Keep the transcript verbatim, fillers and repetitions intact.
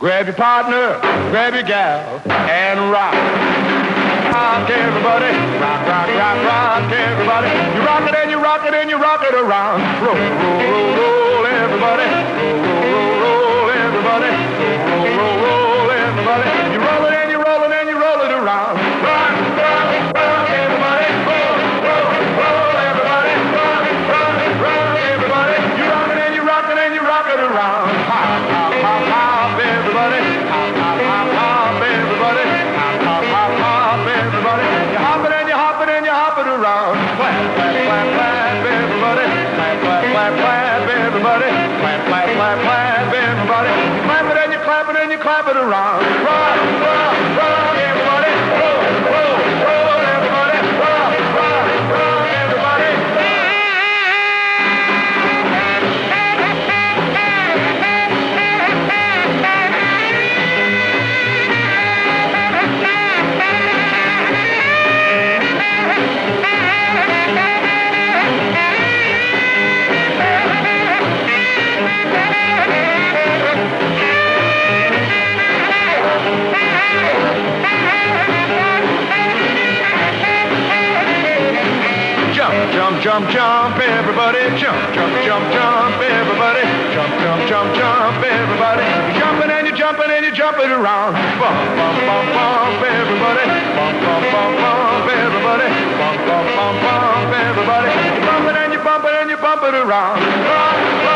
Grab your partner, grab your gal, and rock. Rock, everybody. Rock, rock, rock, rock, everybody. You rock it and you rock it and you rock it around. Roll, roll, roll, roll, everybody. Roll, roll, roll, roll, everybody. Roll, roll, roll, roll, everybody. You roll it and you roll it and you roll it around. Rock, rock, rock, everybody. Roll, roll, roll, everybody. Rock, rock, rock, everybody. You rock it and you rock it and you rock it around. Hop, hop, hop, hop, everybody. Hop, hop, hop, hop, everybody. Hop, hop, hop, hop, everybody. You hop it and you hop it and you hop it around. Clap, clap, clap, clap, everybody. Clap, clap, clap, clap, everybody. Clap, clap, clap, clap, everybody. You clap it and you clap it and you clap it around. Rock, rock, rock, everybody. Roll, roll, roll, everybody. Rock, rock, rock, everybody. Jump, jump, jump, everybody. Jump, jump, jump, jump, everybody. Jump, jump, jump, jump, everybody. You're jumping and you're jumping and you're jumping around. Bump, bump, bump, bump, everybody. Bump, bump, bump, bump, everybody. Bump, bump, bump, bump, everybody. You're bumping and you're bumping and you're bumping around. Rock, rock.